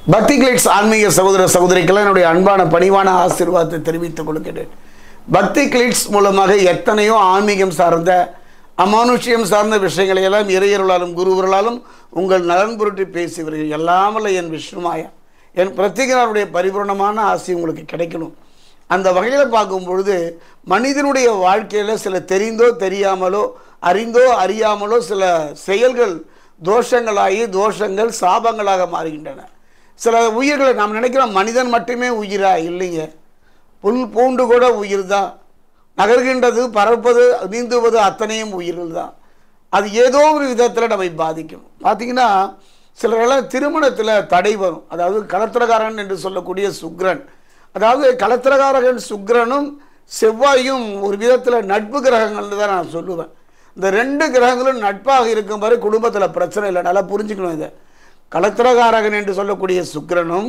பக்தி கிளிட்ஸ் ஆன்மீக சகோதர சகோதரிக்கெல்லாம் என்னுடைய அன்பான பணிவான ஆசீர்வாதத்தை தெரிவித்துக் கொள்கிறேன். பக்தி கிளிட்ஸ் மூலமாக எத்தனையோ ஆன்மீகம் சார்ந்த அமானுஷ்யம் சார்ந்த விஷயங்களை எல்லாம் இறையர்களாலும் குருவர்களாலும் உங்கள் நலன் பொருட்டு பேசி வருகிறேன். எல்லாமல்ல என் விஷ்ணுமாயா என் பிரத்யேகனுடைய பரிபூர்ணமான ஆசை உங்களுக்கு கிடைக்கணும். அந்த வகையில் பார்க்கும் பொழுது மனிதனுடைய வாழ்க்கையில் சில தெரிந்தோ தெரியாமலோ அறிந்தோ அறியாமலோ சில செயல்கள் தோஷங்கள் சாபங்களாக மாறுகின்றன. சில உயிர்களை நாம் நினைக்கிறோம் மனிதன் மட்டுமே உயிரா? இல்லைங்க, புல் பூண்டு கூட உயிர் தான். நகர்கின்றது, பறப்பது, நீந்துவது அத்தனையும் உயிர்கள் தான். அது ஏதோ ஒரு விதத்தில் நம்மை பாதிக்கும். பார்த்திங்கன்னா சிலரெல்லாம் திருமணத்தில் தடை வரும். அதாவது கலத்திரகாரன் என்று சொல்லக்கூடிய சுக்கிரன், அதாவது கலத்திரகாரகன் சுக்கிரனும் செவ்வாயும் ஒரு விதத்தில் நட்பு கிரகங்கள்னு தான் நான் சொல்லுவேன். இந்த ரெண்டு கிரகங்களும் நட்பாக இருக்கும் வரை குடும்பத்தில் பிரச்சனை இல்லை. நல்லா புரிஞ்சுக்கணும். இதை கலத்திரகாரகன் என்று சொல்லக்கூடிய சுக்கிரனும்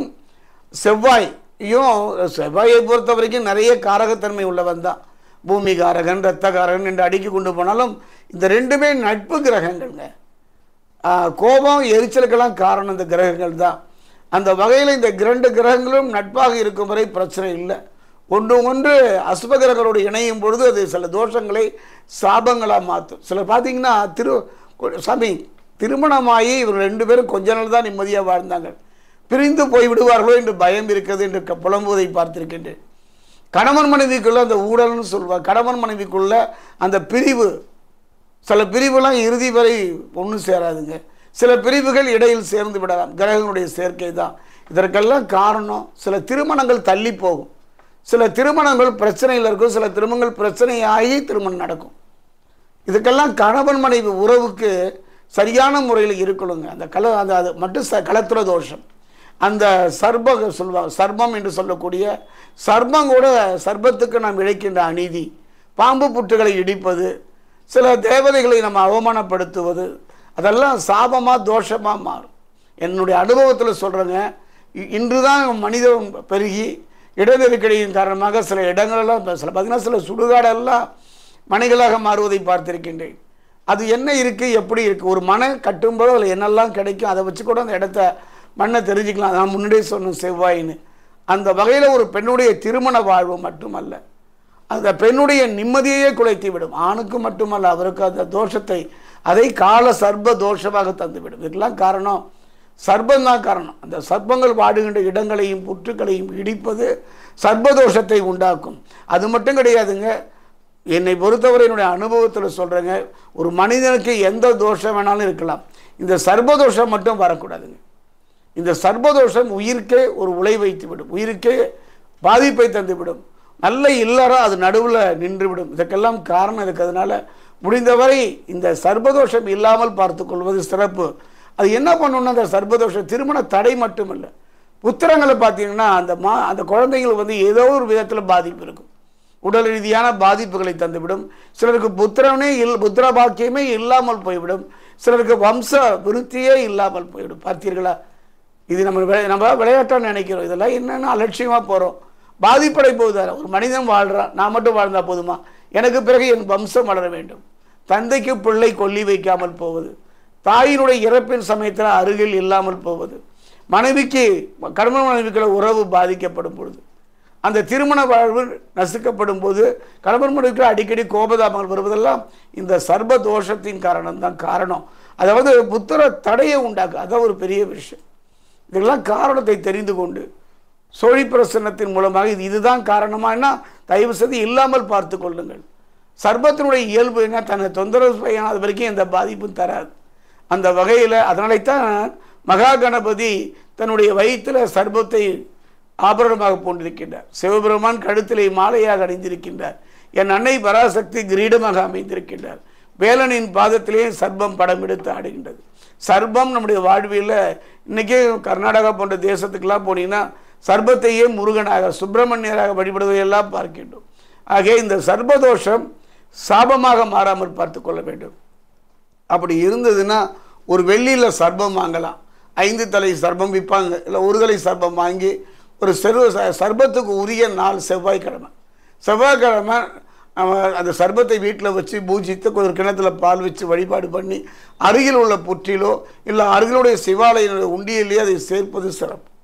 செவ்வாயை பொறுத்த வரைக்கும் நிறைய காரகத்தன்மை உள்ளவன் தான். பூமிகாரகன் இரத்தகாரகன் என்று அடுக்கி கொண்டு போனாலும் இந்த ரெண்டுமே நட்பு கிரகங்கள்ங்க. கோபம் எரிச்சலுக்கெல்லாம் காரணம் இந்த கிரகங்கள் தான். அந்த வகையில் இந்த இரண்டு கிரகங்களும் நட்பாக இருக்கும் வரை பிரச்சனை இல்லை. ஒன்று அசுப கிரகங்களோடு இணையும் பொழுது அது சில தோஷங்களை சாபங்களாக மாற்றும். சிலர் பார்த்தீங்கன்னா திருமணமாகி இவர் ரெண்டு பேரும் கொஞ்ச நாள் தான் நிம்மதியாக வாழ்ந்தாங்க, பிரிந்து போய் விடுவார்களோ என்று பயம் இருக்கிறது என்று புலம்புவதை பார்த்திருக்கின்றேன். கணவன் மனைவிக்குள்ள அந்த ஊழல்னு சொல்வார். கணவன் மனைவிக்குள்ள அந்த பிரிவு, சில பிரிவுலாம் இறுதி வரை ஒன்றும் சேராதுங்க. சில பிரிவுகள் இடையில் சேர்ந்து விடலாம். கிரகங்களுடைய சேர்க்கை தான் இதற்கெல்லாம் காரணம். சில திருமணங்கள் தள்ளி போகும், சில திருமணங்கள் பிரச்சனையில் இருக்கும், சில திருமணங்கள் பிரச்சனையாகி திருமணம் நடக்கும். இதுக்கெல்லாம் கணவன் மனைவி உறவுக்கு சரியான முறையில் இருக்கணுங்க. அந்த அது மட்டும் கலத்திர தோஷம். அந்த சொல்லுவாங்க, சர்ப்பம் என்று சொல்லக்கூடிய சர்ப்பம் கூட சர்ப்பத்துக்கு நாம் இழைக்கின்ற அநீதி, பாம்பு புற்றுகளை இடிப்பது, சில தேவதைகளை நம்ம அவமானப்படுத்துவது, அதெல்லாம் சாபமாக தோஷமாக மாறும். என்னுடைய அனுபவத்தில் சொல்கிறேங்க. இன்று தான் மனிதன் பெருகி இட நெருக்கடியின் காரணமாக சில இடங்களெல்லாம் பார்த்திங்கன்னா சில சுடுகாடெல்லாம் மனைகளாக மாறுவதை பார்த்திருக்கின்றேன். அது என்ன இருக்குது, எப்படி இருக்குது? ஒரு மனை கட்டும்போது அதில் என்னெல்லாம் கிடைக்கும் அதை வச்சு கூட அந்த இடத்த மண்ணை தெரிஞ்சுக்கலாம். நான் முன்னாடியே சொன்னேன் செவ்வாயின்னு. அந்த வகையில் ஒரு பெண்ணுடைய திருமண வாழ்வு மட்டுமல்ல, அந்த பெண்ணுடைய நிம்மதியையே குலைத்து விடும். ஆணுக்கு மட்டுமல்ல, அவருக்கு அந்த தோஷத்தை அதை கால சர்ப்ப தோஷமாக தந்துவிடும். இதுக்கெல்லாம் காரணம் சர்ப்பம் தான் காரணம். அந்த சர்ப்பங்கள் வாடுகின்ற இடங்களையும் புற்றுக்களையும் இடிப்பது சர்ப்பதோஷத்தை உண்டாக்கும். அது மட்டும் கிடையாதுங்க. என்னை பொறுத்தவரை என்னுடைய அனுபவத்தில் சொல்கிறேங்க, ஒரு மனிதனுக்கு எந்த தோஷம் வேணாலும் இருக்கலாம், இந்த சர்ப்பதோஷம் மட்டும் வரக்கூடாதுங்க. இந்த சர்ப்பதோஷம் உயிருக்கே ஒரு உலை வைத்து விடும், உயிருக்கே பாதிப்பை தந்துவிடும். நல்ல இல்லறம் அது நடுவில் நின்றுவிடும். இதற்கெல்லாம் காரணம் இருக்கிறதுனால முடிந்தவரை இந்த சர்ப்பதோஷம் இல்லாமல் பார்த்து கொள்வது சிறப்பு. அது என்ன பண்ணணும்னா, அந்த சர்ப்பதோஷம் திருமண தடை மட்டுமில்லை, புத்திரங்களை பார்த்தீங்கன்னா அந்த குழந்தைங்களுக்கு ஏதோ ஒரு விதத்தில் பாதிப்பு இருக்கும், உடல் ரீதியான பாதிப்புகளை தந்துவிடும். சிலருக்கு புத்திர பாக்கியமே இல்லாமல் போய்விடும், சிலருக்கு வம்ச விருத்தியே இல்லாமல் போய்விடும். பார்த்தீர்களா? இது நம்ம விளையாட்டாக நினைக்கிறோம். இதெல்லாம் என்னென்னா அலட்சியமாக போகிறோம். பாதிப்படை போகுதார ஒரு மனிதன் வாழ்கிறான், நான் மட்டும் வாழ்ந்தால் போதுமா? எனக்கு பிறகு என் வம்சம் வளர வேண்டும். தந்தைக்கு பிள்ளை கொல்லி வைக்காமல் போவது, தாயினுடைய இறப்பின் சமயத்தில் அருகில் இல்லாமல் போவது, கணவன் மனைவிக்குள்ள உறவு பாதிக்கப்படும் பொழுது, அந்த திருமண வாழ்வு நசுக்கப்படும் போது கணவன் மனைவிக்கு அடிக்கடி கோபதாபங்கள் வருவதெல்லாம் இந்த சர்ப்ப தோஷத்தின் காரணம். அதாவது புத்திர தடையை உண்டாக்கு. அதான் ஒரு பெரிய விஷயம். இதெல்லாம் காரணத்தை தெரிந்து கொண்டு சோழி பிரசன்னத்தின் மூலமாக இதுதான் காரணமானா தயவு செய்து இல்லாமல் பார்த்து கொள்ளுங்கள். சர்ப்பத்தினுடைய இயல்பு என்ன, தன்னை தொந்தரவு செய்யாத வரைக்கும் எந்த பாதிப்பும் தராது. அந்த வகையில் அதனால்தான் மகா கணபதி தன்னுடைய வயிற்றில் சர்ப்பத்தை ஆபரணமாக போன்றிருக்கின்றார். சிவபெருமான் கழுத்திலே மாலையாக அணிந்திருக்கின்றார். என் அன்னை பராசக்தி கிரீடமாக அமைந்திருக்கின்றார். வேலனின் பாதத்திலே சர்ப்பம் படம் எடுத்து ஆடுகின்றது. சர்ப்பம் நம்முடைய வாழ்வில் இன்றைக்கே கர்நாடகா போன்ற தேசத்துக்கெல்லாம் போனீங்கன்னா சர்ப்பத்தையே முருகனாக சுப்பிரமணியராக வழிபடுவதையெல்லாம் பார்க்கின்றோம். ஆகவே இந்த சர்ப்பதோஷம் சாபமாக மாறாமல் பார்த்து கொள்ள வேண்டும். அப்படி இருந்ததுன்னா ஒரு வெள்ளியில் சர்ப்பம் வாங்கலாம். 5 தலை சர்ப்பம் விற்பாங்க, இல்லை ஒரு தலை சர்ப்பம் வாங்கி ஒரு சர்ப்பத்துக்கு உரிய நாள் செவ்வாய்க்கிழமை அந்த சர்ப்பத்தை வீட்டில் வச்சு பூஜித்து ஒரு கிணத்துல பால் வச்சு வழிபாடு பண்ணி அருகில் உள்ள புற்றிலோ இல்லை அருகிலுடைய சிவாலய உண்டியிலேயே அதை சேர்ப்பது சிறப்பு.